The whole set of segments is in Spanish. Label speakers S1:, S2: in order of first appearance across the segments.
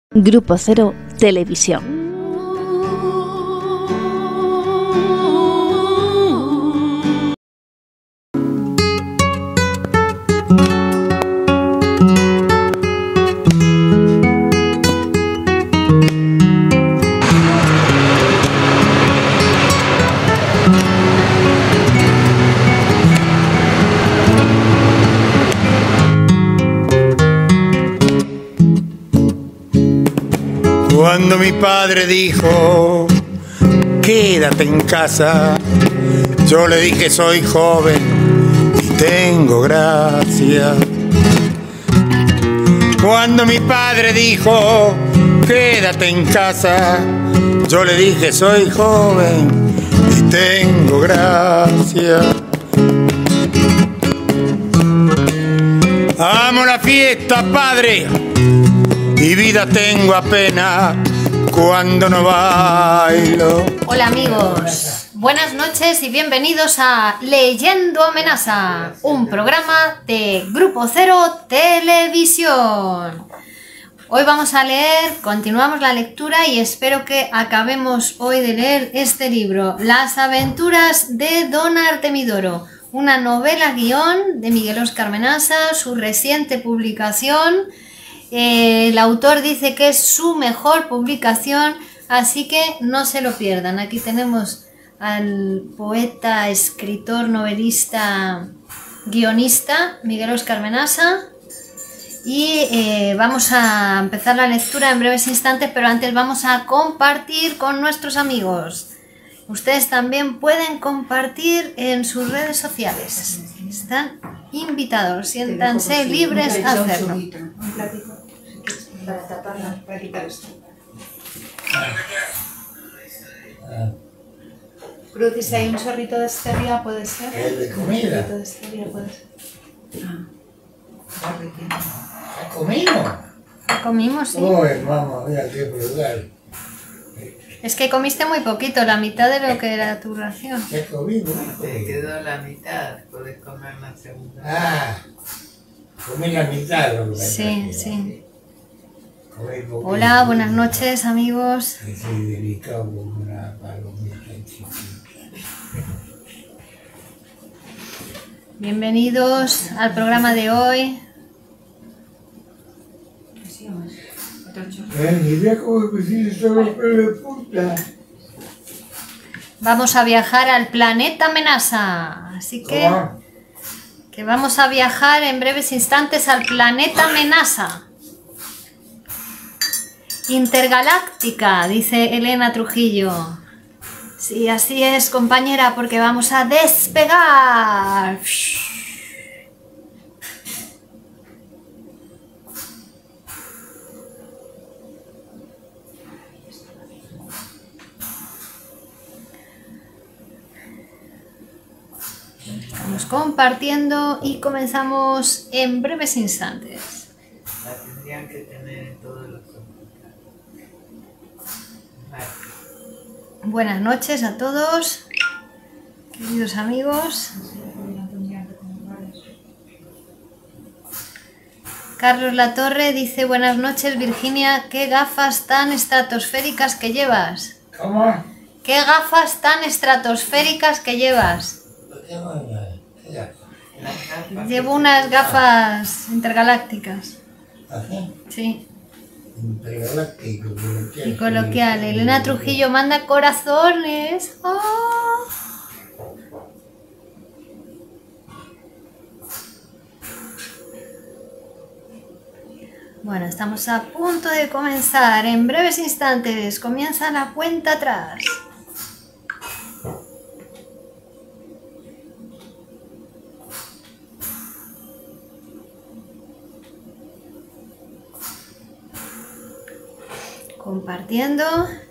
S1: Grupo Cero Televisión.
S2: Cuando mi padre dijo, quédate en casa, yo le dije, soy joven y tengo gracia. Cuando mi padre dijo, quédate en casa, yo le dije, soy joven y tengo gracia. Amo la fiesta, padre, y vida tengo apenas cuando no bailo.
S3: Hola amigos, buenas noches y bienvenidos a Leyendo Amenaza, un programa de Grupo Cero Televisión. Hoy vamos a leer, continuamos la lectura y espero que acabemos hoy de leer este libro, Las aventuras de Don Artemidoro, una novela guión de Miguel Óscar Menasa, su reciente publicación. El autor dice que es su mejor publicación, así que no se lo pierdan. Aquí tenemos al poeta, escritor, novelista, guionista Miguel Óscar Menasa y vamos a empezar la lectura en breves instantes, pero antes vamos a compartir con nuestros amigos. Ustedes también pueden compartir en sus redes sociales. Están invitados, siéntanse libres a hacerlo.
S4: Para taparla, para quitar esto. Cruz, si hay un chorrito de stevia, puede ser.
S2: ¿De comida?
S4: Un chorrito de stevia puede ser.
S2: ¿Has comido?
S3: Comimos, sí.
S2: Uy, mamá, mira qué brutal.
S3: Es que comiste muy poquito, la mitad de lo que era tu ración.
S2: ¿Has comido?
S5: Te quedó la mitad, puedes comer la segunda.
S2: Ah, comí la mitad. Lo que
S3: Sí, sí.
S2: Comí poquito.
S3: Hola, buenas noches amigos.
S2: Estoy delicado como una palomita chiquita.
S3: Bienvenidos al programa de hoy.
S2: Ni idea cómo me siento solo pelo de puta.
S3: Vamos a viajar al planeta Amenaza. Así que vamos a viajar en breves instantes al planeta Amenaza. Intergaláctica, dice Elena Trujillo. Sí, así es, compañera, porque vamos a despegar. Vamos compartiendo y comenzamos en breves instantes.
S5: La tendrían que tener en todos los computados. Vale.
S3: Buenas noches a todos, queridos amigos. Carlos Latorre dice, buenas noches Virginia, ¿qué gafas tan estratosféricas que llevas?
S2: ¿Cómo?
S3: ¿Qué gafas tan estratosféricas que llevas? Llevo unas gafas intergalácticas.
S2: ¿Así?
S3: Sí.
S2: Intergaláctico, coloquial.
S3: Y coloquial. Elena Trujillo manda corazones. ¡Oh! Bueno, estamos a punto de comenzar. En breves instantes comienza la cuenta atrás. Compartiendo.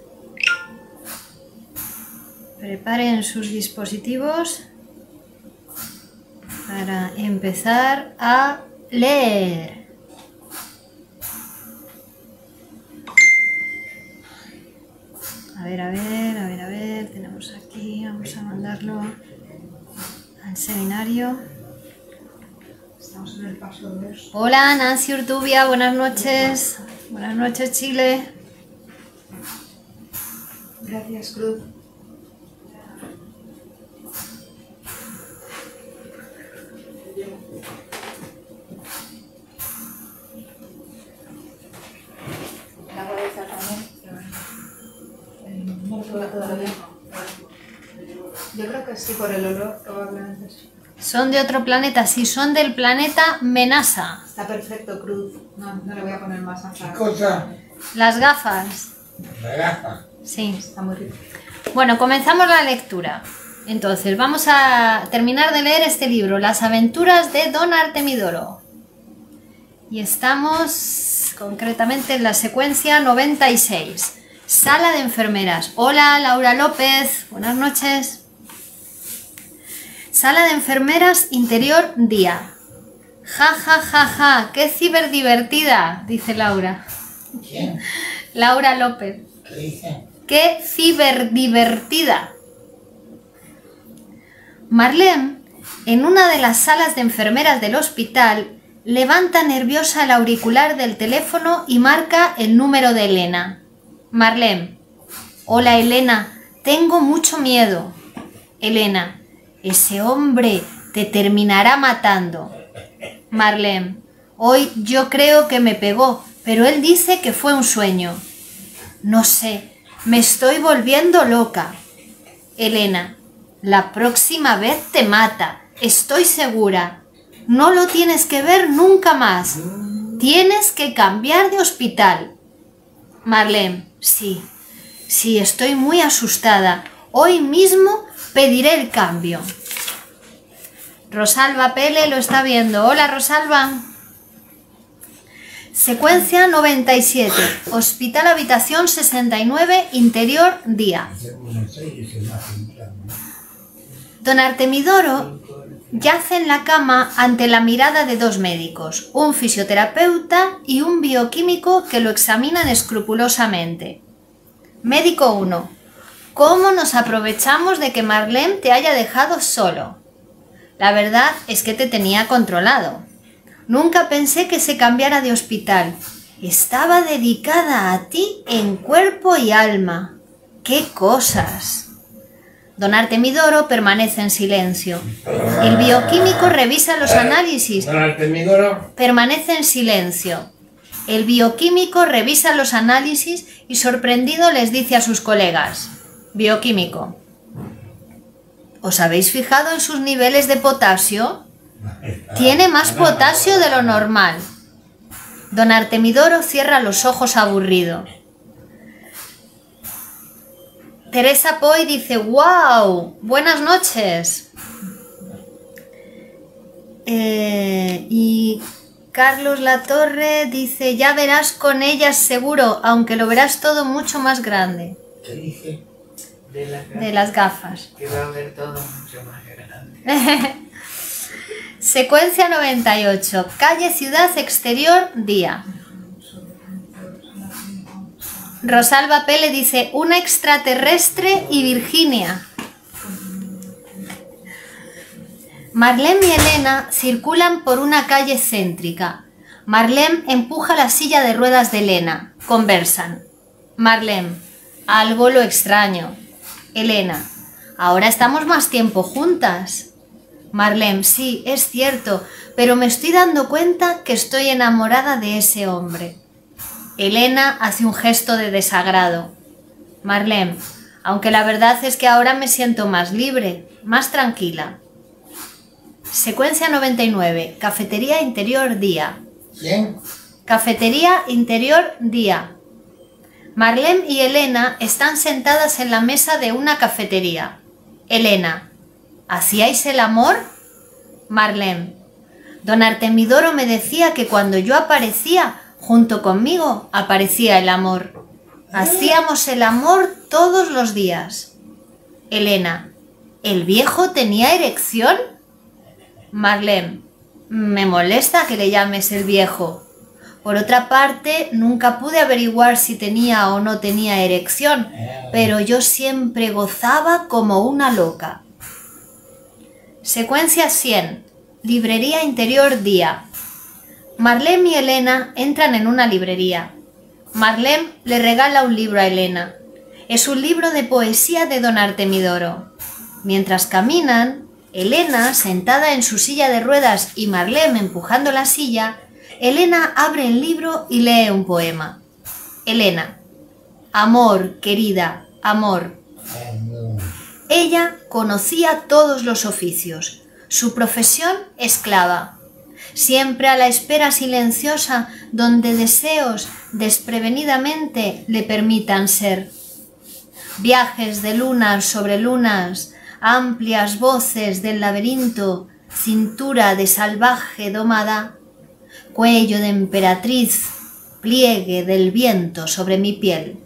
S3: Preparen sus dispositivos para empezar a leer. A ver, tenemos aquí, vamos a mandarlo al seminario.
S4: Estamos en el paso 2.
S3: Hola Nancy Urtubia, buenas noches. Buenas noches, Chile.
S4: Gracias, Cruz. La voy a echar también. No lo pruebo todavía. Yo creo que sí, por el olor, probablemente sí.
S3: Son de otro planeta, sí, son del planeta Menasa.
S4: Está perfecto, Cruz. No le voy a poner más
S2: ¿Qué
S4: azar.
S2: cosa?
S3: Las gafas.
S2: La gafa.
S3: Sí.
S4: Está muy rico.
S3: Bueno, comenzamos la lectura. Entonces, vamos a terminar de leer este libro, Las aventuras de Don Artemidoro. Y estamos concretamente en la secuencia 96. Sala de enfermeras. Hola, Laura López. Buenas noches. Sala de enfermeras, interior, día. Ja, ja, ja, ja. Qué ciberdivertida, dice Laura.
S2: ¿Quién?
S3: Laura López.
S2: ¿Qué dice?
S3: ¡Qué ciberdivertida! Marlene, en una de las salas de enfermeras del hospital, levanta nerviosa el auricular del teléfono y marca el número de Elena. Marlene. Hola, Elena. Tengo mucho miedo. Elena. Ese hombre te terminará matando. Marlene. Hoy yo creo que me pegó, pero él dice que fue un sueño. No sé, me estoy volviendo loca. Elena. La próxima vez te mata, estoy segura. No lo tienes que ver nunca más. Tienes que cambiar de hospital. Marlene. Sí, estoy muy asustada. Hoy mismo pediré el cambio. Rosalba Pele lo está viendo. Hola, Rosalba. Secuencia 97. Hospital habitación 69, interior, día. Don Artemidoro yace en la cama ante la mirada de dos médicos, un fisioterapeuta y un bioquímico que lo examinan escrupulosamente. Médico 1. ¿Cómo nos aprovechamos de que Marlene te haya dejado solo? La verdad es que te tenía controlado. Nunca pensé que se cambiara de hospital. Estaba dedicada a ti en cuerpo y alma. ¡Qué cosas! Don Artemidoro permanece en silencio. El bioquímico revisa los análisis.
S2: Don Artemidoro.
S3: Permanece en silencio. El bioquímico revisa los análisis y sorprendido les dice a sus colegas. Bioquímico. ¿Os habéis fijado en sus niveles de potasio? Tiene más potasio de lo normal. Don Artemidoro cierra los ojos aburrido. Teresa Poy dice, ¡wow! Buenas noches. Y Carlos Latorre dice, ya verás con ellas seguro, aunque lo verás todo mucho más grande.
S2: ¿Qué dice?
S3: De las gafas.
S5: Que va a ver todo mucho más grande.
S3: Secuencia 98. Calle Ciudad Exterior, día. Rosalba Pele dice, una extraterrestre y Virginia. Marlene y Elena circulan por una calle céntrica. Marlene empuja la silla de ruedas de Elena. Conversan. Marlene, algo lo extraño. Elena, ahora estamos más tiempo juntas. Marlene, sí, es cierto, pero me estoy dando cuenta que estoy enamorada de ese hombre. Elena hace un gesto de desagrado. Marlene, aunque la verdad es que ahora me siento más libre, más tranquila. Secuencia 99. Cafetería interior, día.
S2: ¿Quién?
S3: Cafetería interior, día. Marlene y Elena están sentadas en la mesa de una cafetería. Elena, ¿hacíais el amor? Marlene, don Artemidoro me decía que cuando yo aparecía, junto conmigo aparecía el amor. Hacíamos el amor todos los días. Elena, ¿el viejo tenía erección? Marlene, me molesta que le llames el viejo. Por otra parte, nunca pude averiguar si tenía o no tenía erección, pero yo siempre gozaba como una loca. Secuencia 100. Librería interior, día. Marlene y Elena entran en una librería. Marlene le regala un libro a Elena. Es un libro de poesía de don Artemidoro. Mientras caminan, Elena, sentada en su silla de ruedas y Marlene empujando la silla, Elena abre el libro y lee un poema. Elena: amor, querida, amor. Ella conocía todos los oficios. Su profesión, esclava. Siempre a la espera silenciosa donde deseos desprevenidamente le permitan ser. Viajes de lunas sobre lunas, amplias voces del laberinto, cintura de salvaje domada, cuello de emperatriz, pliegue del viento sobre mi piel.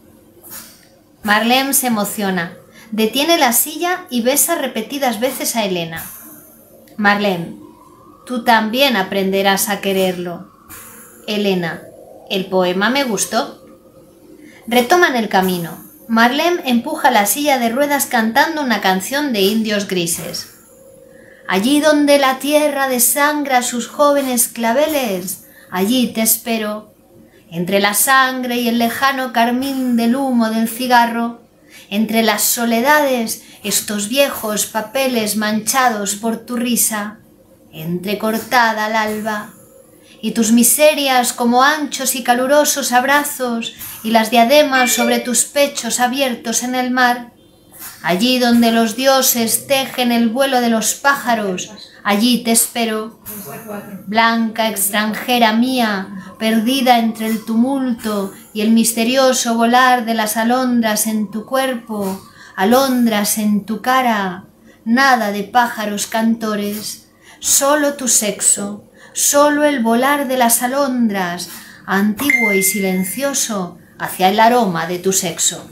S3: Marlene se emociona, detiene la silla y besa repetidas veces a Elena. Marlene: tú también aprenderás a quererlo. Elena: el poema me gustó. Retoman el camino. Marlene empuja la silla de ruedas cantando una canción de indios grises. Allí donde la tierra desangra sus jóvenes claveles, allí te espero. Entre la sangre y el lejano carmín del humo del cigarro, entre las soledades, estos viejos papeles manchados por tu risa, entrecortada al alba, y tus miserias como anchos y calurosos abrazos, y las diademas sobre tus pechos abiertos en el mar, allí donde los dioses tejen el vuelo de los pájaros, allí te espero. Blanca extranjera mía, perdida entre el tumulto y el misterioso volar de las alondras en tu cuerpo, alondras en tu cara, nada de pájaros cantores, solo tu sexo, solo el volar de las alondras, antiguo y silencioso, hacia el aroma de tu sexo.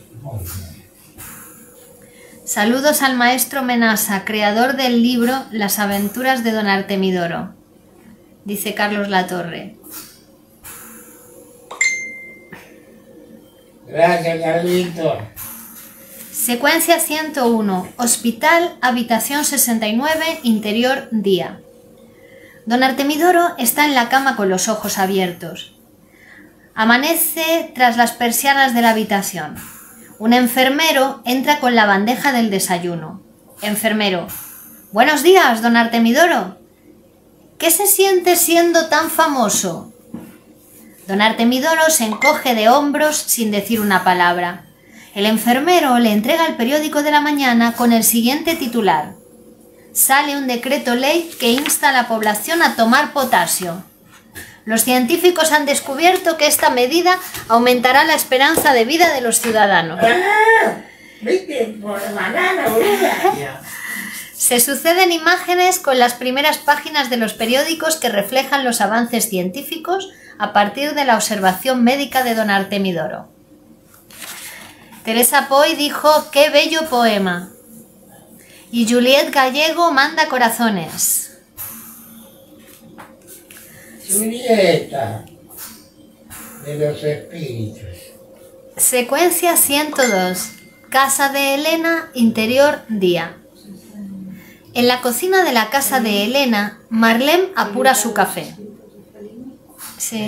S3: Saludos al maestro Menasa, creador del libro Las aventuras de don Artemidoro, dice Carlos Latorre.
S2: Gracias, Carlito.
S3: Secuencia 101. Hospital, habitación 69, interior, día. Don Artemidoro está en la cama con los ojos abiertos. Amanece tras las persianas de la habitación. Un enfermero entra con la bandeja del desayuno. Enfermero: buenos días, don Artemidoro. ¿Qué se siente siendo tan famoso? Don Artemidoro se encoge de hombros sin decir una palabra. El enfermero le entrega el periódico de la mañana con el siguiente titular: sale un decreto ley que insta a la población a tomar potasio. Los científicos han descubierto que esta medida aumentará la esperanza de vida de los ciudadanos.
S2: ¿Viste? Por banana, boluda.
S3: Se suceden imágenes con las primeras páginas de los periódicos que reflejan los avances científicos a partir de la observación médica de don Artemidoro. Teresa Poy dijo: ¡qué bello poema! Y Juliet Gallego manda corazones.
S2: Julieta, de los espíritus.
S3: Secuencia 102. Casa de Elena, interior, día. En la cocina de la casa de Elena, Marlene apura su café. Sí.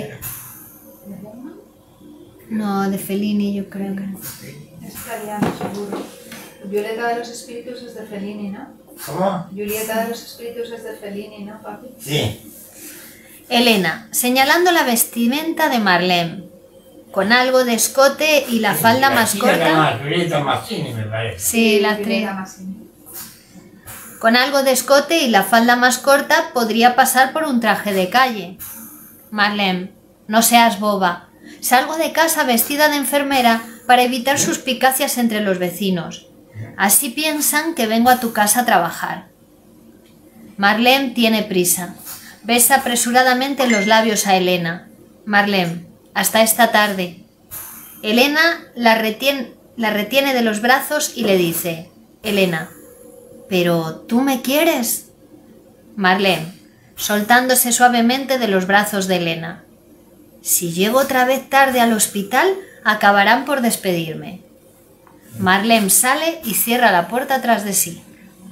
S3: No, de Fellini yo creo que.
S4: Es italiano, seguro. Julieta de los espíritus es de Fellini, ¿no?
S2: ¿Cómo?
S4: Julieta de los espíritus es de Fellini, ¿no, papi?
S2: Sí.
S3: Elena, señalando la vestimenta de Marlene, con algo de escote y la falda más corta.
S2: Julieta Mazzini, me parece.
S3: Sí, la actriz.
S4: Julieta Massini.
S3: Con algo de escote y la falda más corta podría pasar por un traje de calle. Marlene, no seas boba. Salgo de casa vestida de enfermera para evitar suspicacias entre los vecinos. Así piensan que vengo a tu casa a trabajar. Marlene tiene prisa. Besa apresuradamente los labios a Elena. Marlene, hasta esta tarde. Elena la retiene de los brazos y le dice: Elena, ¿pero tú me quieres? Marlene, soltándose suavemente de los brazos de Elena: si llego otra vez tarde al hospital, acabarán por despedirme. Marlene sale y cierra la puerta tras de sí.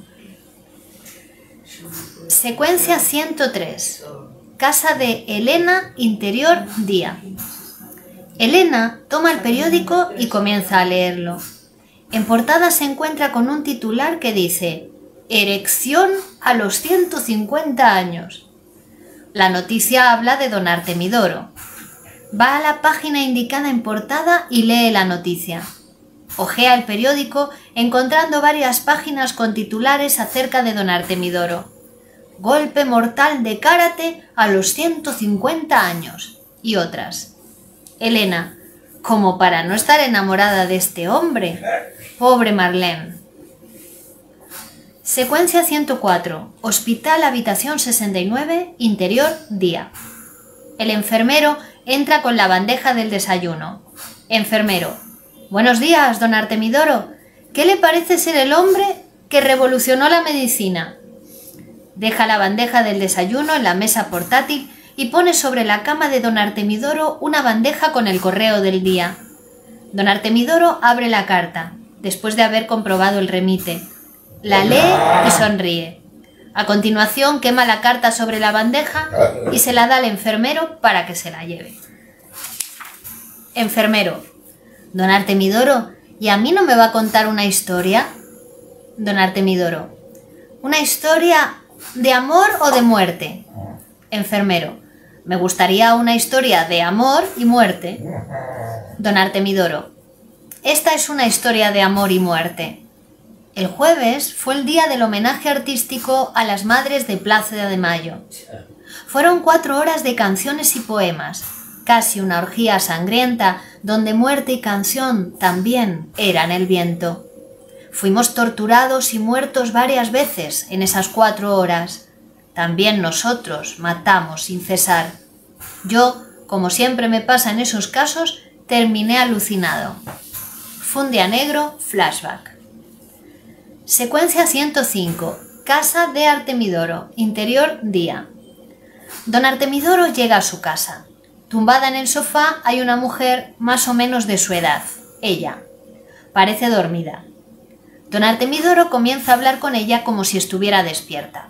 S3: Secuencia 103. Casa de Elena, interior, día. Elena toma el periódico y comienza a leerlo. En portada se encuentra con un titular que dice: «Erección a los 150 años». La noticia habla de don Artemidoro. Va a la página indicada en portada y lee la noticia. Hojea el periódico encontrando varias páginas con titulares acerca de don Artemidoro. «Golpe mortal de Cárate a los 150 años» y otras. Elena, como para no estar enamorada de este hombre. Pobre Marlene. Secuencia 104. Hospital, habitación 69, interior, día. El enfermero entra con la bandeja del desayuno. Enfermero: «Buenos días, don Artemidoro. ¿Qué le parece ser el hombre que revolucionó la medicina?» Deja la bandeja del desayuno en la mesa portátil y pone sobre la cama de don Artemidoro una bandeja con el correo del día. Don Artemidoro abre la carta, después de haber comprobado el remite. La lee y sonríe. A continuación quema la carta sobre la bandeja y se la da al enfermero para que se la lleve. Enfermero: «Don Artemidoro, ¿y a mí no me va a contar una historia?» Don Artemidoro: «¿Una historia de amor o de muerte?» Enfermero: «Me gustaría una historia de amor y muerte». Don Artemidoro: «Esta es una historia de amor y muerte. El jueves fue el día del homenaje artístico a las madres de Plaza de Mayo. Fueron 4 horas de canciones y poemas, casi una orgía sangrienta donde muerte y canción también eran el viento. Fuimos torturados y muertos varias veces en esas 4 horas. También nosotros matamos sin cesar. Yo, como siempre me pasa en esos casos, terminé alucinado». Funde negro, flashback. Secuencia 105. Casa de Artemidoro, interior, día. Don Artemidoro llega a su casa. Tumbada en el sofá hay una mujer más o menos de su edad, ella. Parece dormida. Don Artemidoro comienza a hablar con ella como si estuviera despierta.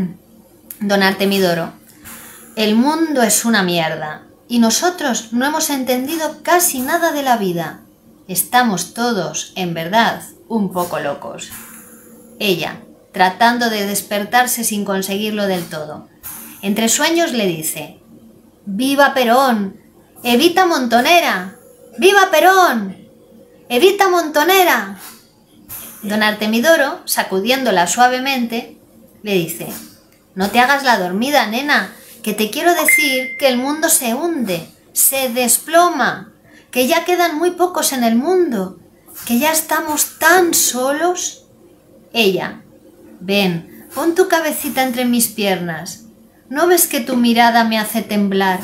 S3: Don Artemidoro: «El mundo es una mierda y nosotros no hemos entendido casi nada de la vida. Estamos todos, en verdad, un poco locos». Ella, tratando de despertarse sin conseguirlo del todo. Entre sueños le dice: «¡Viva Perón! ¡Evita Montonera! ¡Viva Perón! ¡Evita Montonera!». Don Artemidoro, sacudiéndola suavemente, le dice: «No te hagas la dormida, nena, que te quiero decir que el mundo se hunde, se desploma, que ya quedan muy pocos en el mundo, que ya estamos tan solos». Ella: «Ven, pon tu cabecita entre mis piernas. ¿No ves que tu mirada me hace temblar?».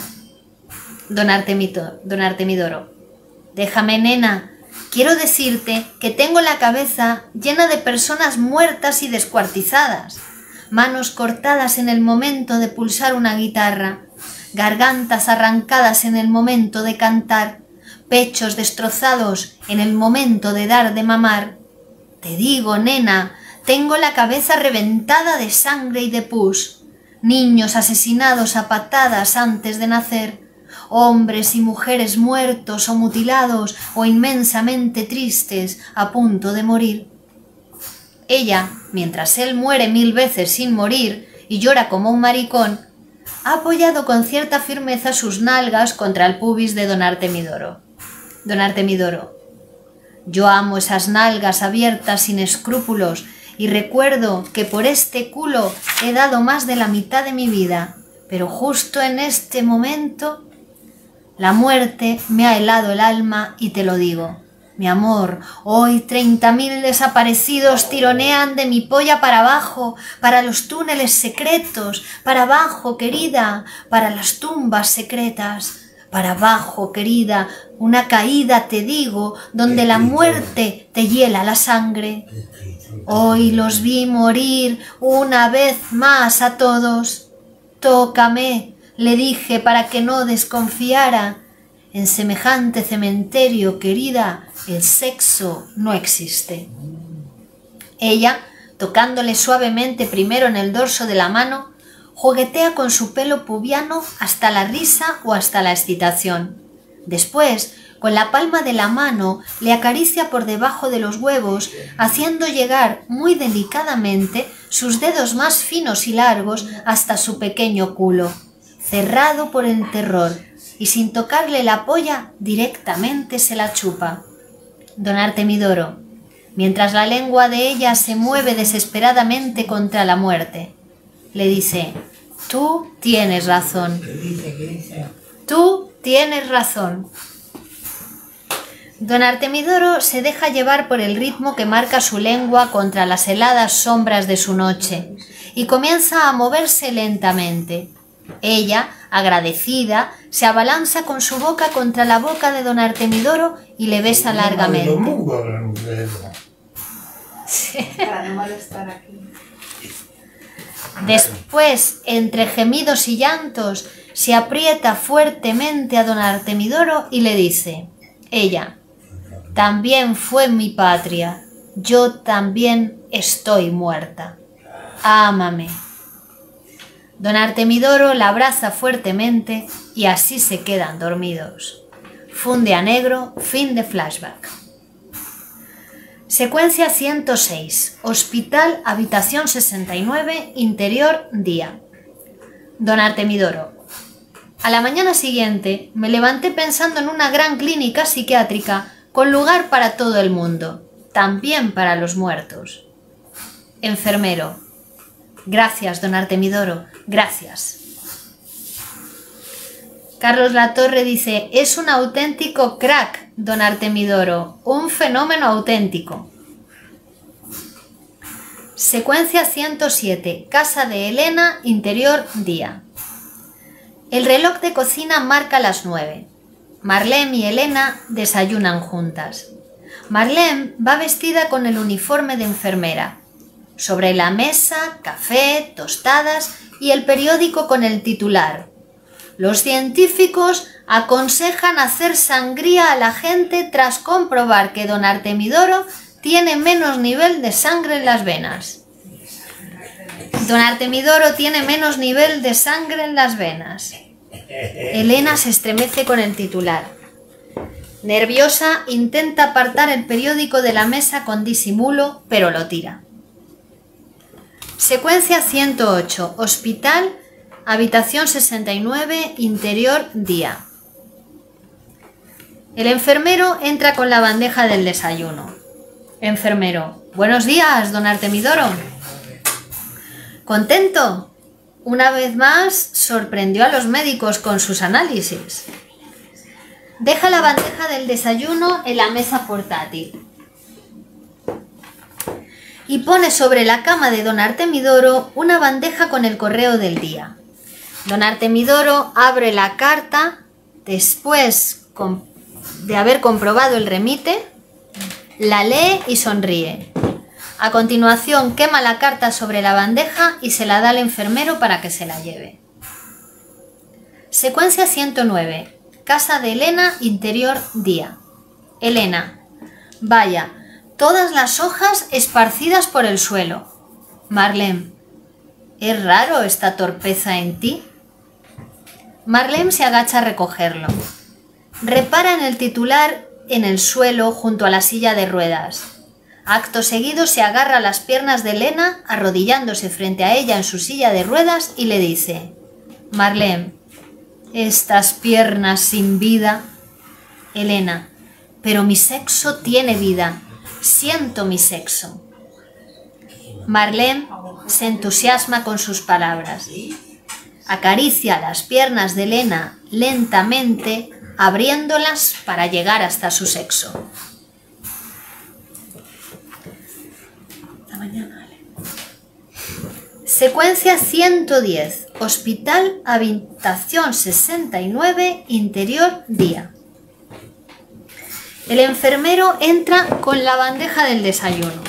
S3: Don Artemidoro: «Déjame, nena. Quiero decirte que tengo la cabeza llena de personas muertas y descuartizadas, manos cortadas en el momento de pulsar una guitarra, gargantas arrancadas en el momento de cantar, pechos destrozados en el momento de dar de mamar. Te digo, nena, tengo la cabeza reventada de sangre y de pus, niños asesinados a patadas antes de nacer, hombres y mujeres muertos o mutilados o inmensamente tristes a punto de morir». Ella, mientras él muere 1000 veces sin morir y llora como un maricón, ha apoyado con cierta firmeza sus nalgas contra el pubis de don Artemidoro. Don Artemidoro: «Yo amo esas nalgas abiertas sin escrúpulos y recuerdo que por este culo he dado más de la mitad de mi vida, pero justo en este momento la muerte me ha helado el alma y te lo digo. Mi amor, hoy 30.000 desaparecidos tironean de mi polla para abajo, para los túneles secretos, para abajo, querida, para las tumbas secretas, para abajo, querida, una caída, te digo, donde la muerte te hiela la sangre. Hoy los vi morir una vez más a todos. Tócame, le dije para que no desconfiara. En semejante cementerio, querida, el sexo no existe». Ella, tocándole suavemente primero en el dorso de la mano, juguetea con su pelo pubiano hasta la risa o hasta la excitación. Después, con la palma de la mano, le acaricia por debajo de los huevos, haciendo llegar muy delicadamente sus dedos más finos y largos hasta su pequeño culo, cerrado por el terror, y sin tocarle la polla, directamente se la chupa. Don Artemidoro, mientras la lengua de ella se mueve desesperadamente contra la muerte, le dice: «Tú tienes razón. Tú tienes razón». Don Artemidoro se deja llevar por el ritmo que marca su lengua contra las heladas sombras de su noche y comienza a moverse lentamente. Ella, agradecida, se abalanza con su boca contra la boca de don Artemidoro y le besa largamente.
S4: Para no molestar aquí.
S3: Después, entre gemidos y llantos, se aprieta fuertemente a don Artemidoro y le dice: ella: «También fue mi patria, yo también estoy muerta. Ámame». Don Artemidoro la abraza fuertemente y así se quedan dormidos. Funde a negro, fin de flashback. Secuencia 106. Hospital, habitación 69, interior, día. Don Artemidoro: a la mañana siguiente me levanté pensando en una gran clínica psiquiátrica con lugar para todo el mundo, también para los muertos. Enfermero: gracias, don Artemidoro, gracias. Carlos Latorre dice: es un auténtico crack, don Artemidoro, un fenómeno auténtico. Secuencia 107. Casa de Elena, interior, día. El reloj de cocina marca las 9. Marlene y Elena desayunan juntas. Marlene va vestida con el uniforme de enfermera. Sobre la mesa, café, tostadas y el periódico con el titular: «Los científicos aconsejan hacer sangría a la gente tras comprobar que don Artemidoro tiene menos nivel de sangre en las venas». Don Artemidoro tiene menos nivel de sangre en las venas. Elena se estremece con el titular. Nerviosa, intenta apartar el periódico de la mesa con disimulo, pero lo tira. Secuencia 108. Hospital, habitación 69, interior, día. El enfermero entra con la bandeja del desayuno. Enfermero: buenos días, don Artemidoro. ¿Contento? Una vez más sorprendió a los médicos con sus análisis. Deja la bandeja del desayuno en la mesa portátil y pone sobre la cama de don Artemidoro una bandeja con el correo del día. Don Artemidoro abre la carta después de haber comprobado el remite, la lee y sonríe. A continuación quema la carta sobre la bandeja y se la da al enfermero para que se la lleve. Secuencia 109. Casa de Elena, interior, día. Elena: vaya, todas las hojas esparcidas por el suelo. Marlene: es raro esta torpeza en ti. Marlene se agacha a recogerlo. Repara en el titular en el suelo junto a la silla de ruedas. Acto seguido se agarra a las piernas de Elena, arrodillándose frente a ella en su silla de ruedas, y le dice: Marlene, estas piernas sin vida. Elena: pero mi sexo tiene vida, siento mi sexo. Marlene se entusiasma con sus palabras. Acaricia las piernas de Elena lentamente, abriéndolas para llegar hasta su sexo. Secuencia 110. Hospital, habitación 69, interior, día. El enfermero entra con la bandeja del desayuno.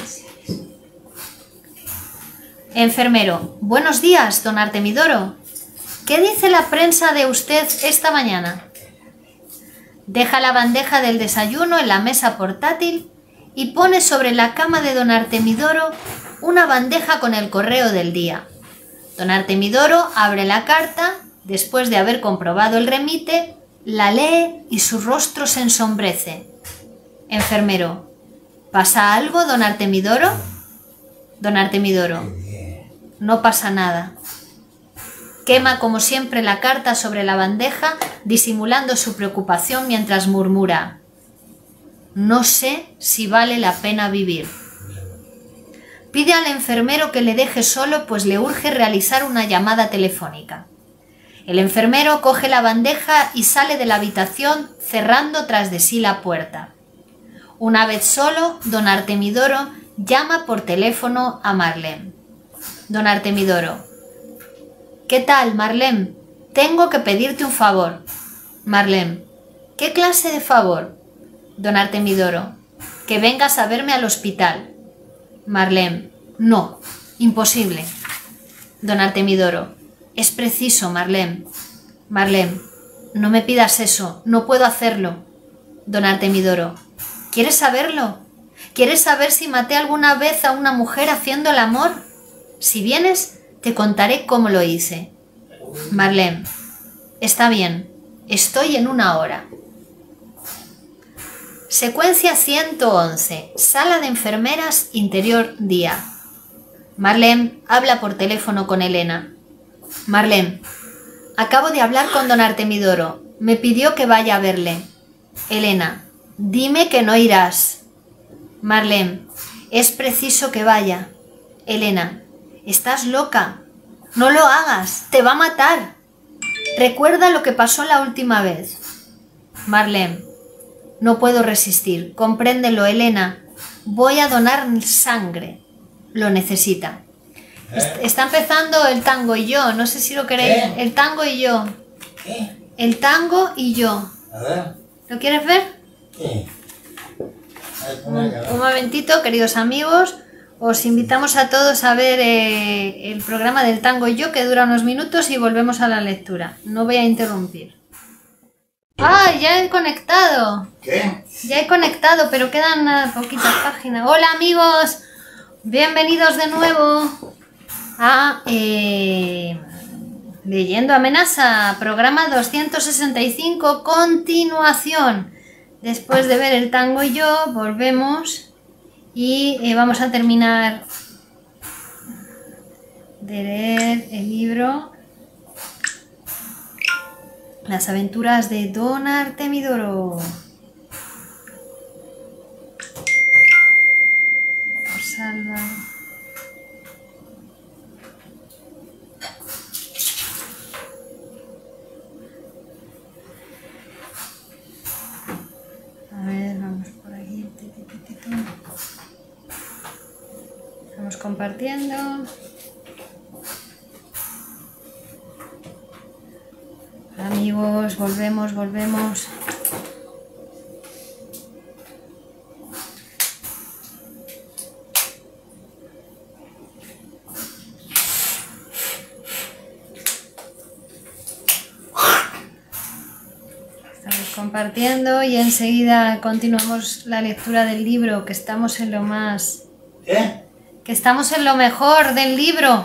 S3: Enfermero: buenos días, don Artemidoro. ¿Qué dice la prensa de usted esta mañana? Deja la bandeja del desayuno en la mesa portátil y pone sobre la cama de don Artemidoro una bandeja con el correo del día. Don Artemidoro abre la carta, después de haber comprobado el remite, La lee y su rostro se ensombrece. Enfermero. ¿Pasa algo, don Artemidoro? Don Artemidoro. No pasa nada. Quema como siempre la carta sobre la bandeja, disimulando su preocupación mientras murmura: no sé si vale la pena vivir. Pide al enfermero que le deje solo, pues le urge realizar una llamada telefónica. El enfermero coge la bandeja y sale de la habitación, cerrando tras de sí la puerta. Una vez solo, don Artemidoro llama por teléfono a Marlene. Don Artemidoro. ¿Qué tal, Marlene? Tengo que pedirte un favor. Marlene. ¿Qué clase de favor? Don Artemidoro. Que vengas a verme al hospital. Marlene. No, imposible. Don Artemidoro. Es preciso, Marlene. Marlene. No me pidas eso, no puedo hacerlo. Don Artemidoro. ¿Quieres saberlo? ¿Quieres saber si maté alguna vez a una mujer haciendo el amor? Si vienes, te contaré cómo lo hice. Marlene. Está bien, estoy en 1 hora. Secuencia 111. Sala de enfermeras, interior día. Marlene habla por teléfono con Elena. Marlene. Acabo de hablar con don Artemidoro. Me pidió que vaya a verle. Elena. Dime que no irás. Marlene. Es preciso que vaya. Elena. Estás loca. No lo hagas. Te va a matar. Recuerda lo que pasó la última vez. Marlene. No puedo resistir. Compréndelo, Elena. Voy a donar sangre. Lo necesita. Está empezando el tango y yo. No sé si lo queréis. El tango y yo. El tango y yo.
S2: A ver.
S3: ¿Lo quieres ver?
S2: Sí.
S3: Un momentito, queridos amigos. Os invitamos a todos a ver el programa del tango y yo, que dura unos minutos, y volvemos a la lectura. No voy a interrumpir. ¡Ah! Ya he conectado.
S2: ¿Qué?
S3: Ya he conectado, pero quedan poquitas páginas. Hola amigos, bienvenidos de nuevo a Leyendo Amenaza, programa 265, continuación. Después de ver el tango y yo, volvemos y vamos a terminar de leer el libro Las aventuras de don Artemidoro. Por Salva. A ver, vamos por aquí. Estamos compartiendo. Amigos, volvemos. Estamos compartiendo y enseguida continuamos la lectura del libro, que estamos en lo más...
S2: ¿Qué?
S3: Que estamos en lo mejor del libro.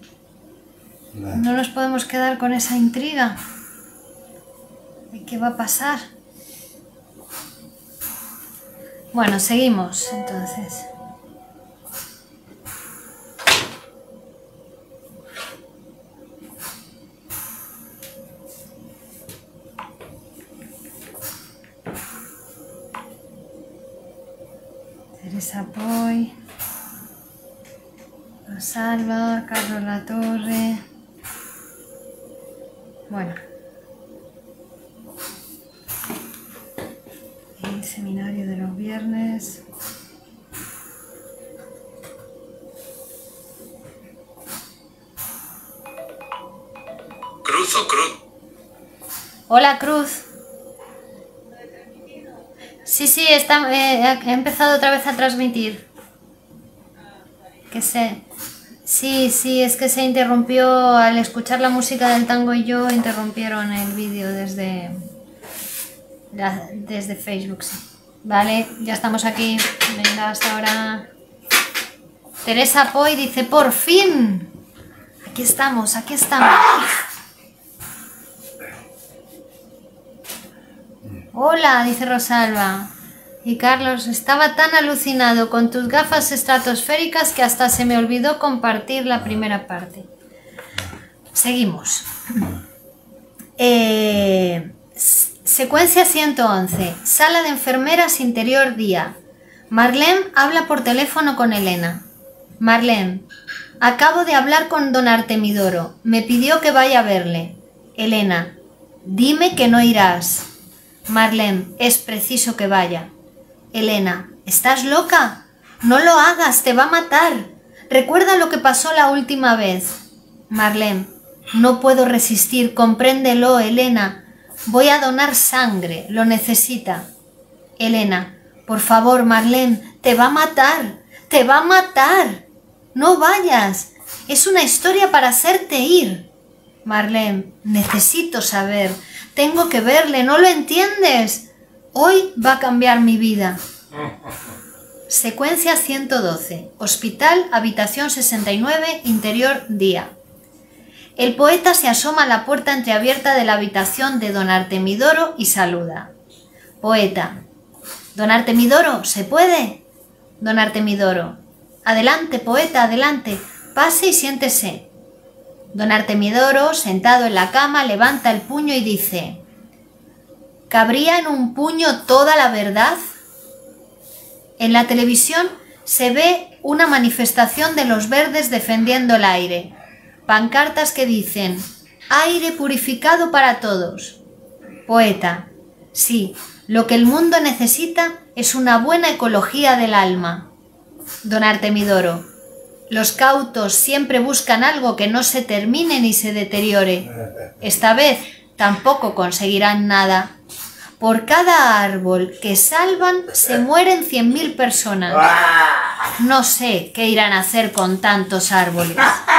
S3: No nos podemos quedar con esa intriga. ¿Qué va a pasar? Bueno, seguimos entonces. Teresa Poy, Salva, Carlos Latorre. Bueno. El seminario de los viernes.
S6: Cruz o Cruz.
S3: Hola, Cruz. Sí, he empezado otra vez a transmitir. Sí, es que se interrumpió al escuchar la música del tango y yo, interrumpieron el vídeo desde Facebook, sí. Vale, ya estamos aquí. Venga, hasta ahora. Teresa Poy dice, ¡por fin! Aquí estamos. Hola, dice Rosalba. Y Carlos, estaba tan alucinado con tus gafas estratosféricas que hasta se me olvidó compartir la primera parte. Seguimos. Secuencia 111. Sala de enfermeras, interior día. Marlene habla por teléfono con Elena. Marlene, acabo de hablar con don Artemidoro. Me pidió que vaya a verle. Elena, dime que no irás. Marlene, es preciso que vaya. Elena, ¿estás loca? No lo hagas, te va a matar. Recuerda lo que pasó la última vez. Marlene, no puedo resistir, compréndelo, Elena. Voy a donar sangre, lo necesita. Elena, por favor, Marlene, te va a matar, te va a matar. No vayas, es una historia para hacerte ir. Marlene, necesito saber, tengo que verle, ¿no lo entiendes? Hoy va a cambiar mi vida. Secuencia 112. Hospital, habitación 69, interior día. El poeta se asoma a la puerta entreabierta de la habitación de don Artemidoro y saluda. Poeta. Don Artemidoro, ¿se puede? Don Artemidoro. Adelante, poeta, adelante. Pase y siéntese. Don Artemidoro, sentado en la cama, levanta el puño y dice: ¿cabría en un puño toda la verdad? En la televisión se ve una manifestación de los verdes defendiendo el aire. Pancartas que dicen: aire purificado para todos. Poeta. Sí, lo que el mundo necesita es una buena ecología del alma. Don Artemidoro. Los cautos siempre buscan algo que no se termine ni se deteriore. Esta vez tampoco conseguirán nada. Por cada árbol que salvan se mueren 100.000 personas. No sé qué irán a hacer con tantos árboles.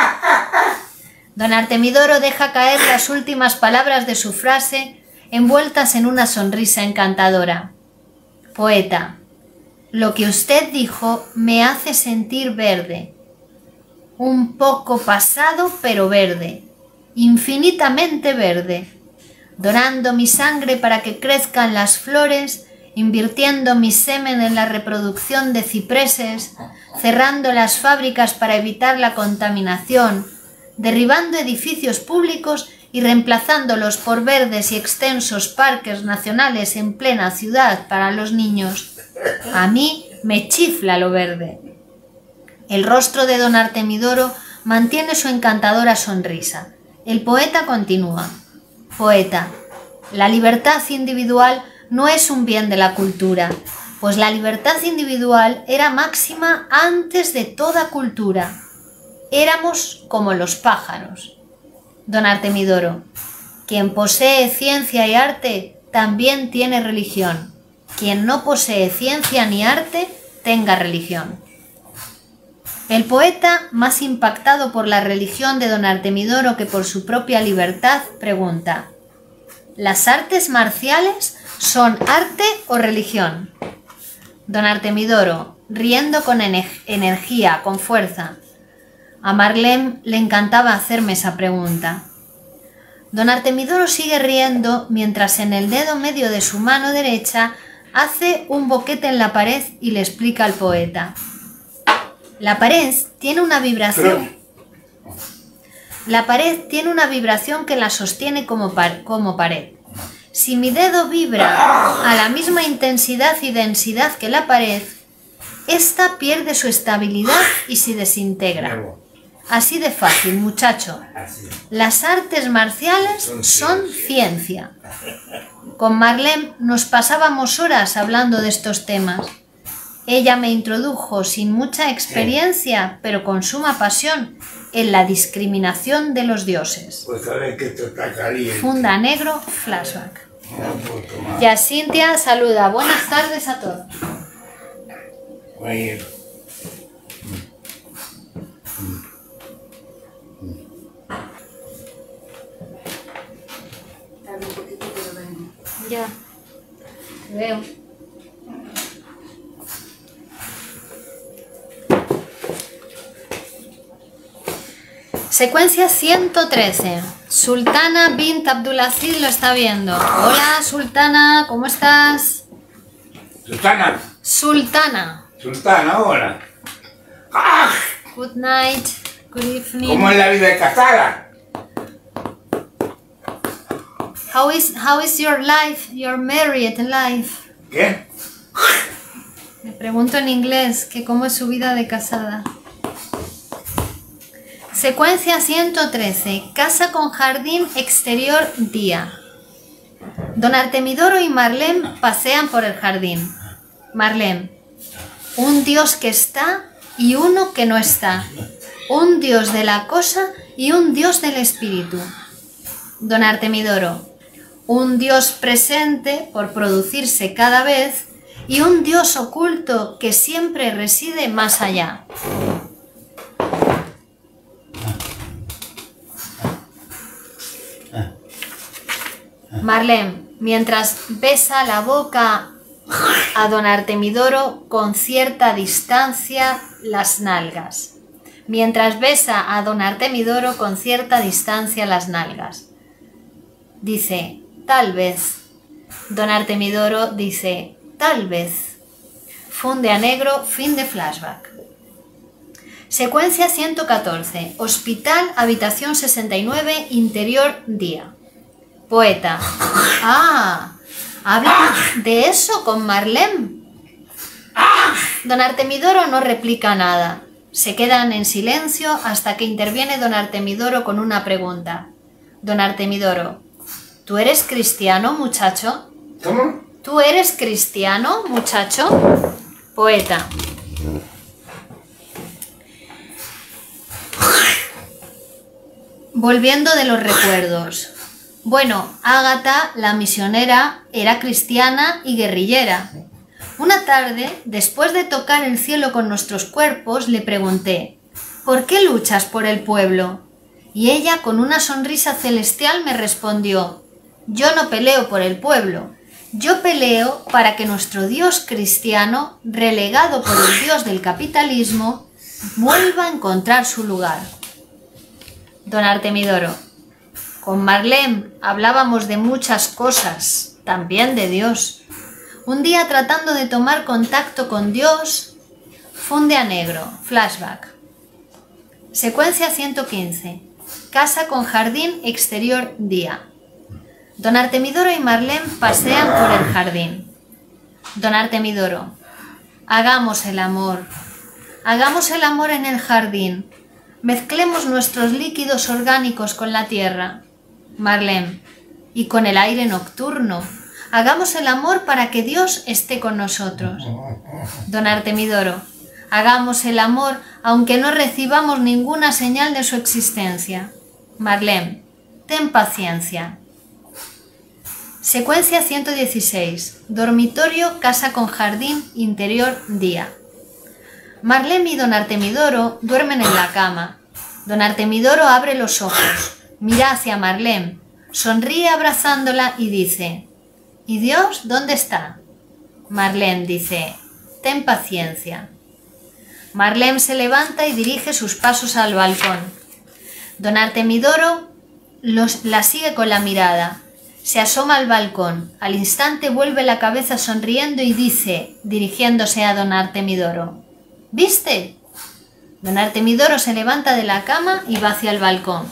S3: Don Artemidoro deja caer las últimas palabras de su frase envueltas en una sonrisa encantadora. Poeta. Lo que usted dijo me hace sentir verde. Un poco pasado, pero verde. Infinitamente verde. Donando mi sangre para que crezcan las flores, invirtiendo mi semen en la reproducción de cipreses, cerrando las fábricas para evitar la contaminación, derribando edificios públicos y reemplazándolos por verdes y extensos parques nacionales en plena ciudad para los niños. A mí me chifla lo verde. El rostro de don Artemidoro mantiene su encantadora sonrisa. El poeta continúa. Poeta, la libertad individual no es un bien de la cultura, pues la libertad individual era máxima antes de toda cultura. Éramos como los pájaros. Don Artemidoro, quien posee ciencia y arte también tiene religión. Quien no posee ciencia ni arte, tenga religión. El poeta, más impactado por la religión de don Artemidoro que por su propia libertad, pregunta: ¿las artes marciales son arte o religión? Don Artemidoro, riendo con energía, con fuerza. A Marlene le encantaba hacerme esa pregunta. Don Artemidoro sigue riendo mientras en el dedo medio de su mano derecha hace un boquete en la pared y le explica al poeta. La pared tiene una vibración. La pared tiene una vibración que la sostiene como pared. Si mi dedo vibra a la misma intensidad y densidad que la pared, ésta pierde su estabilidad y se desintegra. Así de fácil, muchacho. Las artes marciales son ciencia. Con Marlene nos pasábamos horas hablando de estos temas. Ella me introdujo sin mucha experiencia, pero con suma pasión, en la discriminación de los dioses.
S2: Pues sabes que esto está caliente.
S3: Funda negro, flashback. Ya Cintia saluda. Buenas tardes a todos.
S2: Bueno.
S4: Tarde un poquito, pero vengo.
S3: Ya. Veo. Secuencia 113. Sultana bint Abdulaziz lo está viendo. Hola, Sultana, ¿cómo estás?
S2: Sultana.
S3: Sultana.
S2: Sultana, hola. ¡Ah!
S3: Good night. Good evening.
S2: ¿Cómo es la vida de casada?
S3: How is your life, your married life?
S2: ¿Qué?
S3: Me pregunto en inglés que cómo es su vida de casada. Secuencia 113. Casa con jardín exterior día. Don Artemidoro y Marlene pasean por el jardín. Marlene. Un Dios que está y uno que no está. Un Dios de la cosa y un Dios del espíritu. Don Artemidoro. Un Dios presente por producirse cada vez y un Dios oculto que siempre reside más allá. Marlene, mientras besa la boca a don Artemidoro con cierta distancia las nalgas. Mientras besa a don Artemidoro con cierta distancia las nalgas. Dice, tal vez. Don Artemidoro dice, tal vez. Funde a negro, fin de flashback. Secuencia 114. Hospital, habitación 69, interior, día. Poeta. Ah, ¿habla de eso con Marlene? Don Artemidoro no replica nada. Se quedan en silencio hasta que interviene don Artemidoro con una pregunta. Don Artemidoro, ¿tú eres cristiano, muchacho?
S2: ¿Cómo?
S3: ¿Tú eres cristiano, muchacho? Poeta. Volviendo de los recuerdos. Bueno, Ágata, la misionera, era cristiana y guerrillera. Una tarde, después de tocar el cielo con nuestros cuerpos, le pregunté, ¿por qué luchas por el pueblo? Y ella, con una sonrisa celestial, me respondió, yo no peleo por el pueblo, yo peleo para que nuestro Dios cristiano, relegado por el Dios del capitalismo, vuelva a encontrar su lugar. Don Artemidoro, con Marlene hablábamos de muchas cosas, también de Dios. Un día, tratando de tomar contacto con Dios, funde a negro, flashback. Secuencia 115. Casa con jardín exterior día. Don Artemidoro y Marlene pasean por el jardín. Don Artemidoro. Hagamos el amor. Hagamos el amor en el jardín. Mezclemos nuestros líquidos orgánicos con la tierra. Marlene. Y con el aire nocturno. Hagamos el amor para que Dios esté con nosotros. Don Artemidoro. Hagamos el amor aunque no recibamos ninguna señal de su existencia. Marlene. Ten paciencia. Secuencia 116. Dormitorio, casa con jardín, interior, día. Marlene y don Artemidoro duermen en la cama. Don Artemidoro abre los ojos, mira hacia Marlene, sonríe abrazándola y dice, ¿y Dios dónde está? Marlene dice, ten paciencia. Marlene se levanta y dirige sus pasos al balcón. Don Artemidoro la sigue con la mirada. Se asoma al balcón. Al instante vuelve la cabeza sonriendo y dice, dirigiéndose a don Artemidoro, ¿viste? Don Artemidoro se levanta de la cama y va hacia el balcón.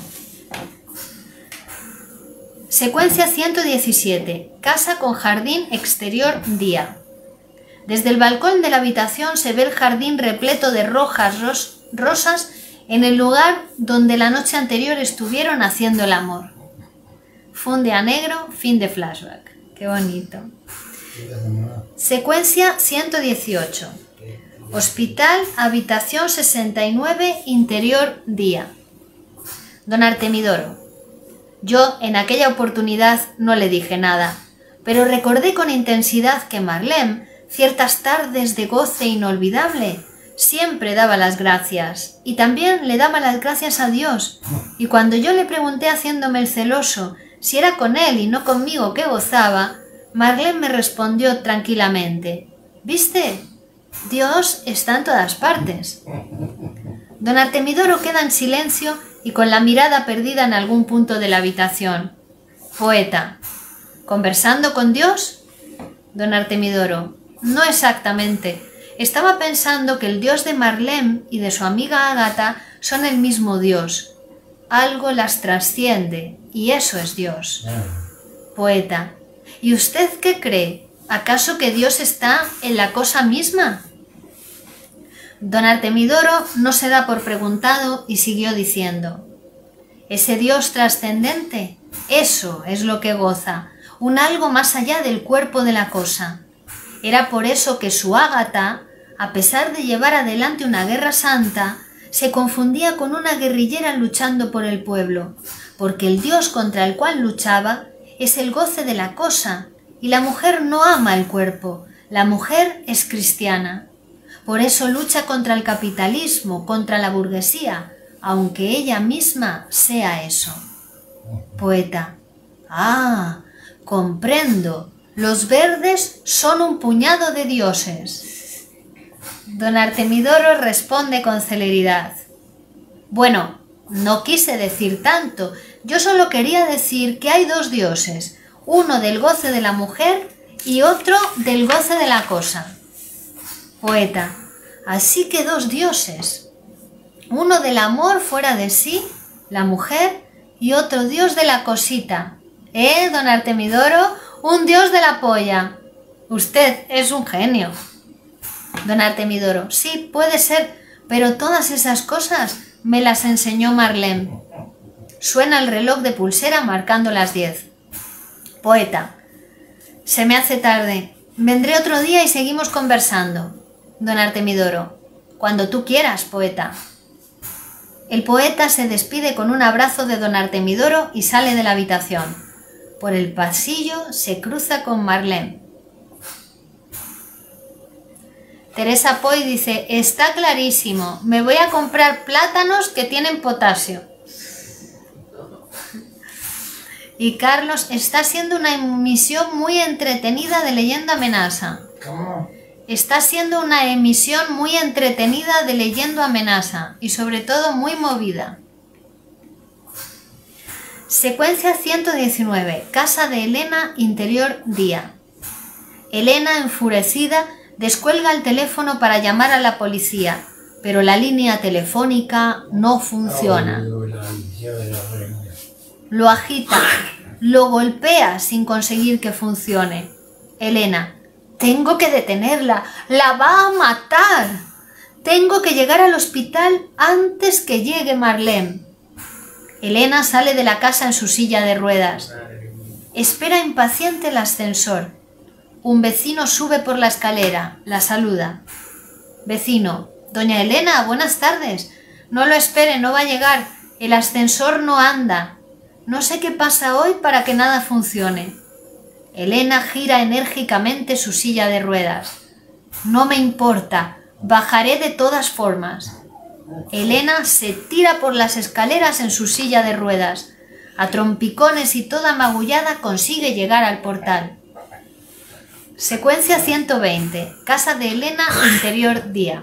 S3: Secuencia 117. Casa con jardín exterior día. Desde el balcón de la habitación se ve el jardín repleto de rosas en el lugar donde la noche anterior estuvieron haciendo el amor. Funde a negro, fin de flashback. Qué bonito. Secuencia 118. Hospital, habitación 69, interior, día. Don Artemidoro. Yo en aquella oportunidad no le dije nada, pero recordé con intensidad que Marlene, ciertas tardes de goce inolvidable, siempre daba las gracias, y también le daba las gracias a Dios, y cuando yo le pregunté haciéndome el celoso si era con él y no conmigo que gozaba, Marlene me respondió tranquilamente, ¿viste? Dios está en todas partes. Don Artemidoro queda en silencio y con la mirada perdida en algún punto de la habitación. Poeta. ¿Conversando con Dios? Don Artemidoro. No exactamente. Estaba pensando que el Dios de Marlene y de su amiga Ágata son el mismo Dios. Algo las trasciende, y eso es Dios. Poeta. ¿Y usted qué cree? ¿Acaso que Dios está en la cosa misma? Don Artemidoro no se da por preguntado y siguió diciendo: ese Dios trascendente, eso es lo que goza, un algo más allá del cuerpo de la cosa. Era por eso que su Ágata, a pesar de llevar adelante una guerra santa, se confundía con una guerrillera luchando por el pueblo, porque el Dios contra el cual luchaba es el goce de la cosa, y la mujer no ama el cuerpo, la mujer es cristiana. Por eso lucha contra el capitalismo, contra la burguesía, aunque ella misma sea eso. Poeta. Ah, comprendo. Los verdes son un puñado de dioses. Don Artemidoro responde con celeridad: bueno, no quise decir tanto. Yo solo quería decir que hay dos dioses, uno del goce de la mujer y otro del goce de la cosa. Poeta. Así que dos dioses. Uno del amor fuera de sí, la mujer, y otro dios de la cosita. Don Artemidoro, un dios de la polla. Usted es un genio. Don Artemidoro. Sí, puede ser, pero todas esas cosas me las enseñó Marlene. Suena el reloj de pulsera marcando las 10. Poeta. Se me hace tarde. Vendré otro día y seguimos conversando. Don Artemidoro. Cuando tú quieras, poeta. El poeta se despide con un abrazo de don Artemidoro y sale de la habitación. Por el pasillo se cruza con Marlene. Teresa Poy dice: está clarísimo, me voy a comprar plátanos que tienen potasio. Y Carlos: está siendo una emisión muy entretenida de Leyendo Amenaza.
S2: ¿Cómo?
S3: Está siendo una emisión muy entretenida de Leyendo Amenaza y sobre todo muy movida. Secuencia 119. Casa de Elena, interior día. Elena, enfurecida, descuelga el teléfono para llamar a la policía, pero la línea telefónica no funciona. Lo agita, lo golpea sin conseguir que funcione. Elena: tengo que detenerla, la va a matar. Tengo que llegar al hospital antes que llegue Marlene. Elena sale de la casa en su silla de ruedas. Espera impaciente el ascensor. Un vecino sube por la escalera, la saluda. Vecino: doña Elena, buenas tardes. No lo espere, no va a llegar. El ascensor no anda. No sé qué pasa hoy para que nada funcione. Elena gira enérgicamente su silla de ruedas. No me importa, bajaré de todas formas. Elena se tira por las escaleras en su silla de ruedas. A trompicones y toda magullada consigue llegar al portal. Secuencia 120. Casa de Elena, interior día.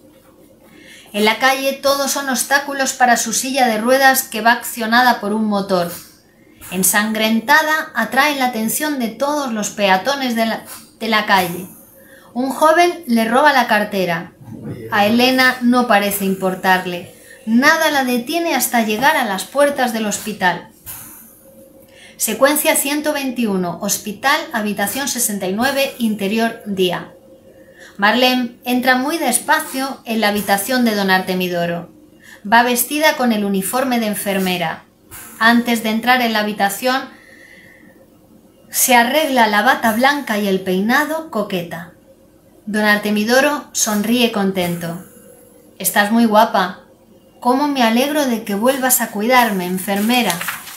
S3: En la calle todos son obstáculos para su silla de ruedas que va accionada por un motor. Ensangrentada, atrae la atención de todos los peatones de la calle. Un joven le roba la cartera. A Elena no parece importarle. Nada la detiene hasta llegar a las puertas del hospital. Secuencia 121. Hospital, habitación 69, interior día. Marlene entra muy despacio en la habitación de don Artemidoro. Va vestida con el uniforme de enfermera. Antes de entrar en la habitación, se arregla la bata blanca y el peinado coqueta. Don Artemidoro sonríe contento. Estás muy guapa. ¿Cómo me alegro de que vuelvas a cuidarme, enfermera?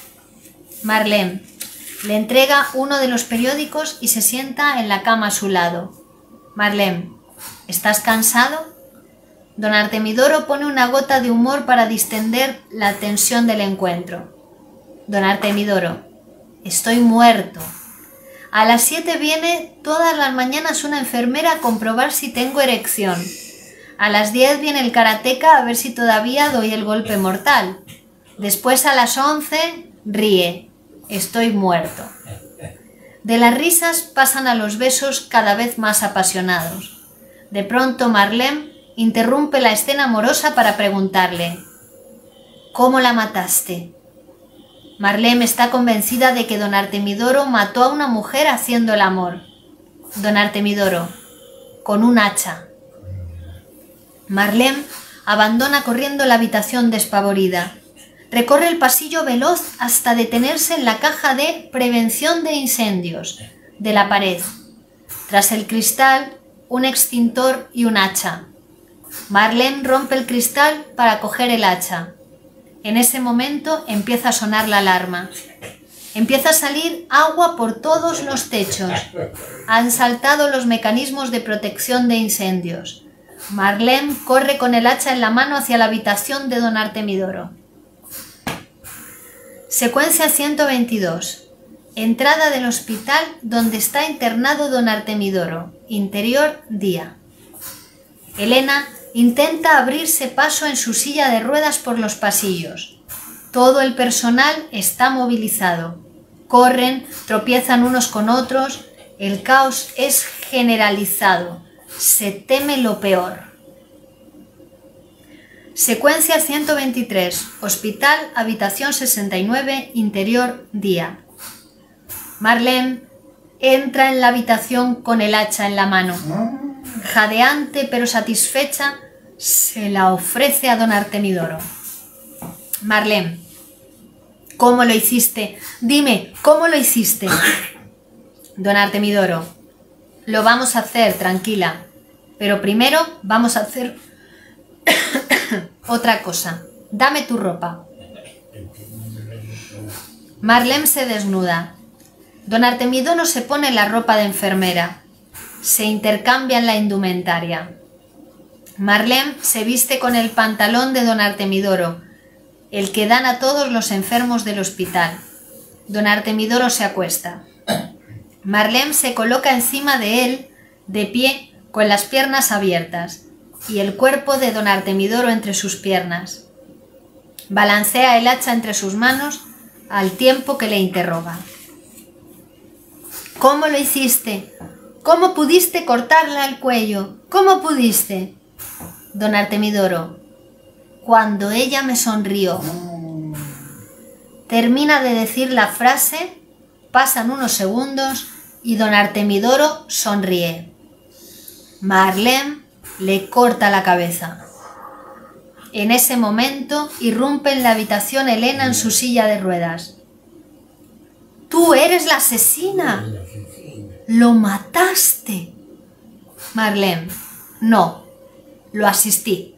S3: Marlene le entrega uno de los periódicos y se sienta en la cama a su lado. Marlene: ¿estás cansado? Don Artemidoro pone una gota de humor para distender la tensión del encuentro. Don Artemidoro: estoy muerto. A las 7 viene todas las mañanas una enfermera a comprobar si tengo erección. A las 10 viene el karateca a ver si todavía doy el golpe mortal. Después a las 11 ríe. Estoy muerto. De las risas pasan a los besos cada vez más apasionados. De pronto Marlene interrumpe la escena amorosa para preguntarle: ¿cómo la mataste? Marlene está convencida de que don Artemidoro mató a una mujer haciendo el amor. Don Artemidoro: con un hacha. Marlene abandona corriendo la habitación despavorida. Recorre el pasillo veloz hasta detenerse en la caja de prevención de incendios de la pared. Tras el cristal, un extintor y un hacha. Marlene rompe el cristal para coger el hacha. En ese momento empieza a sonar la alarma. Empieza a salir agua por todos los techos. Han saltado los mecanismos de protección de incendios. Marlene corre con el hacha en la mano hacia la habitación de don Artemidoro. Secuencia 122. Entrada del hospital donde está internado don Artemidoro. Interior, día. Elena intenta abrirse paso en su silla de ruedas por los pasillos. Todo el personal está movilizado. Corren, tropiezan unos con otros. El caos es generalizado. Se teme lo peor. Secuencia 123. Hospital, habitación 69, interior, día. Marlene entra en la habitación con el hacha en la mano. Jadeante pero satisfecha, se la ofrece a don Artemidoro. Marlene: ¿cómo lo hiciste? Dime, ¿cómo lo hiciste? Don Artemidoro: lo vamos a hacer, tranquila. Pero primero vamos a hacer otra cosa. Dame tu ropa. Marlene se desnuda. Don Artemidoro se pone la ropa de enfermera. Se intercambian la indumentaria. Marlene se viste con el pantalón de don Artemidoro, el que dan a todos los enfermos del hospital. Don Artemidoro se acuesta. Marlene se coloca encima de él, de pie, con las piernas abiertas, y el cuerpo de don Artemidoro entre sus piernas. Balancea el hacha entre sus manos al tiempo que le interroga. ¿Cómo lo hiciste? ¿Cómo pudiste cortarla el cuello? ¿Cómo pudiste? Don Artemidoro: cuando ella me sonrió. Termina de decir la frase, pasan unos segundos y don Artemidoro sonríe. Marlene le corta la cabeza. En ese momento irrumpe en la habitación Elena en su silla de ruedas. ¡Tú eres la asesina! ¡Lo mataste! Marlene: no, lo asistí.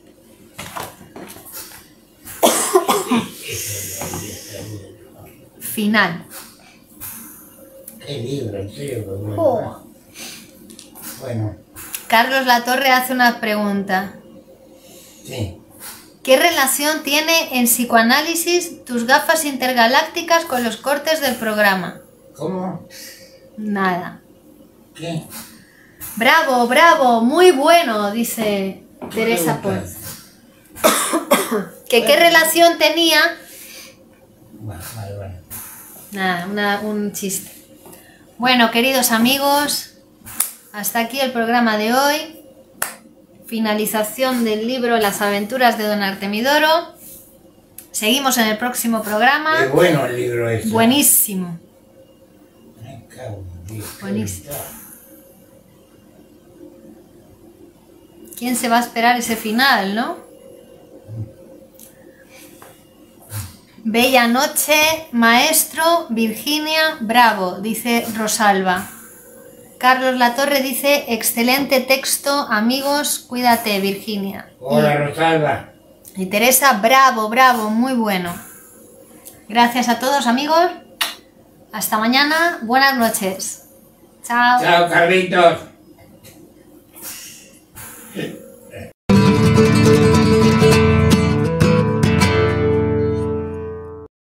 S3: Final.
S2: Qué libro, tío. Bueno.
S3: Oh.
S2: Bueno,
S3: Carlos Latorre hace una pregunta.
S2: sí.
S3: ¿Qué relación tiene en psicoanálisis tus gafas intergalácticas con los cortes del programa?
S2: ¿Cómo?
S3: Nada.
S2: ¿Qué?
S3: Bravo, bravo, muy bueno, dice Teresa Pons. ¿Qué relación tenía?
S2: Bueno, vale.
S3: Nada, un chiste. Bueno, queridos amigos, hasta aquí el programa de hoy. Finalización del libro Las aventuras de don Artemidoro. Seguimos en el próximo programa.
S2: Qué bueno el libro ese.
S3: Buenísimo.
S2: Me cago en Dios, qué
S3: Buenísimo.
S2: brutal.
S3: ¿Quién se va a esperar ese final, no? Bella noche, maestro, Virginia, bravo, dice Rosalba. Carlos Latorre dice, excelente texto, amigos, cuídate, Virginia.
S2: Hola, Rosalba.
S3: Y Teresa, bravo, bravo, muy bueno. Gracias a todos, amigos. Hasta mañana, buenas noches. Chao.
S2: Chao, Carlitos.